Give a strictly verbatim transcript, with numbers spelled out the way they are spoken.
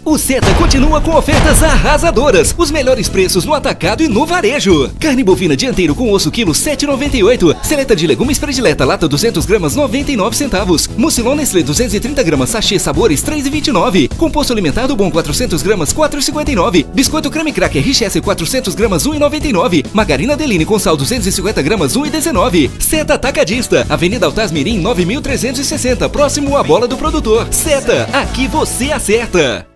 O Seta continua com ofertas arrasadoras. Os melhores preços no atacado e no varejo. Carne bovina dianteiro com osso quilo sete reais e noventa e oito centavos. Seleta de legumes predileta lata duzentas gramas noventa e nove centavos. Mucilon Nestlé duzentos e trinta gramas sachê sabores três reais e vinte e nove centavos. Composto alimentar do Bom quatrocentas gramas quatro reais e cinquenta e nove centavos. Biscoito creme cracker Richesse quatrocentas gramas um real e noventa e nove centavos. Margarina Deline com sal duzentas e cinquenta gramas um real e dezenove centavos. Seta Atacadista, Avenida Altaz Mirim nove mil trezentos e sessenta, próximo à Bola do Produtor. Seta, aqui você acerta.